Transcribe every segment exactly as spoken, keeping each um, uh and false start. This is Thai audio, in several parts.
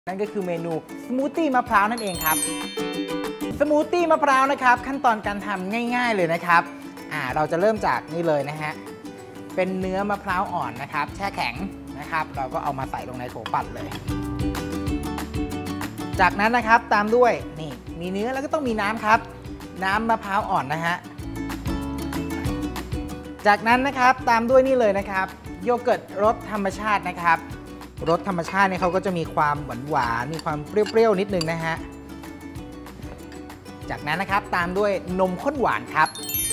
นั่นก็คือเมนูสมูทตี้มะพร้าวนั่นเองครับสมูทตี้มะพร้าวนะครับขั้นตอนการทำง่ายๆเลยนะครับอ่าเราจะเริ่มจากนี่เลยนะฮะเป็นเนื้อมะพร้าวอ่อนนะครับแช่แข็งนะครับเราก็เอามาใส่ลงในโถปั่นเลยจากนั้นนะครับตามด้วยนี่มีเนื้อแล้วก็ต้องมีน้ำครับน้ำมะพร้าวอ่อนนะฮะจากนั้นนะครับตามด้วยนี่เลยนะครับโยเกิร์ตรสธรรมชาตินะครับรสธรรมชาติเนี่ยเขาก็จะมีความหวานหวานมีความเปรี้ยวๆนิดนึงนะฮะจากนั้นนะครับตามด้วยนมข้นหวานครับ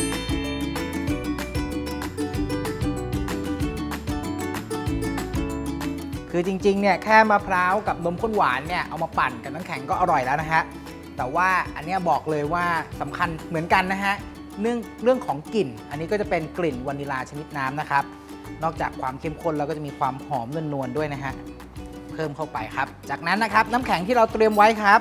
คือจริงๆเนี่ยแค่มะพร้าวกับนมข้นหวานเนี่ยเอามาปั่นกับน้ำแข็งก็อร่อยแล้วนะฮะแต่ว่าอันนี้บอกเลยว่าสำคัญเหมือนกันนะฮะเรื่องเรื่องของกลิ่นอันนี้ก็จะเป็นกลิ่นวานิลาชนิดน้ำนะครับนอกจากความเข้มข้นแล้วก็จะมีความหอมนวลๆด้วยนะฮะเพิ่มเข้าไปครับจากนั้นนะครับน้ำแข็งที่เราเตรียมไว้ครับ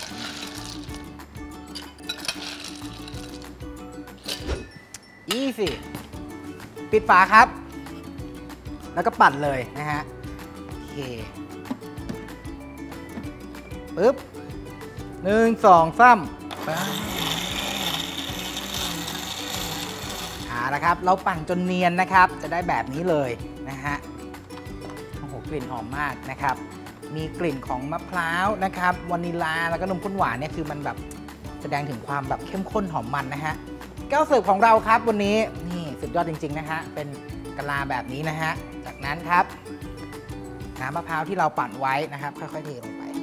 อีซี่ปิดฝาครับแล้วก็ปั่นเลยนะฮะโอเคปึ๊บหนึ่งสองสามเอาละครับเราปั่นจนเนียนนะครับจะได้แบบนี้เลยนะฮะโอ้โหกลิ่นหอมมากนะครับมีกลิ่นของมะพร้าวนะครับวานิลาแล้วก็นมข้นหวานเนี่ยคือมันแบบแสดงถึงความแบบเข้มข้นหอมมันนะฮะแก้วเสิร์ฟของเราครับวันนี้นี่สุดยอดจริงๆนะฮะเป็นกะลาแบบนี้นะฮะจากนั้นครับน้ำมะพร้าวที่เราปั่นไว้นะครับค่อยๆเทลงไป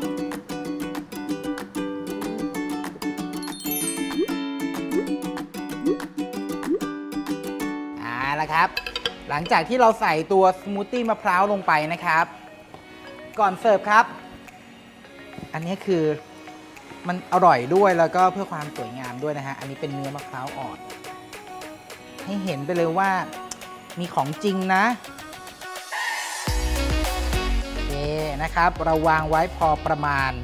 เอาละครับหลังจากที่เราใส่ตัวสมูทตี้มะพร้าวลงไปนะครับก่อนเสิร์ฟครับอันนี้คือมันอร่อยด้วยแล้วก็เพื่อความสวยงามด้วยนะฮะอันนี้เป็นเนื้อมะพร้าวอ่อนให้เห็นไปเลยว่ามีของจริงนะโอเคนะครับเราวางไว้พอประมาณ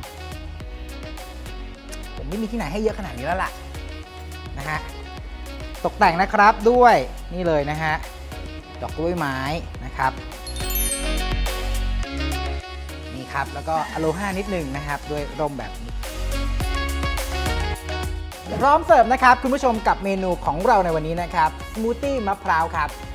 ผมไม่มีที่ไหนให้เยอะขนาดนี้แล้วล่ะนะฮะตกแต่งนะครับด้วยนี่เลยนะฮะดอกกล้วยไม้นะครับนี่ครับแล้วก็อโลฮานิดหนึ่งนะครับด้วยร่มแบบนี้พร้อมเสิร์ฟนะครับคุณผู้ชมกับเมนูของเราในวันนี้นะครับสมูทตี้มะพร้าวครับ